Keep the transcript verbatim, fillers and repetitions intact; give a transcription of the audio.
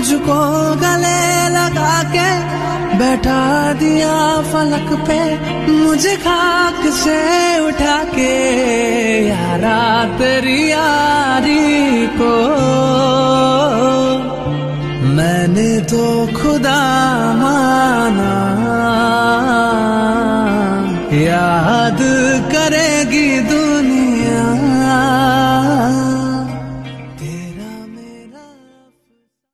मुझको गले लगा के बैठा दिया फलक पे, मुझे खाक से उठा के यारा तेरी यारी को। मैंने तो खुदा माना, याद करेगी दुनिया।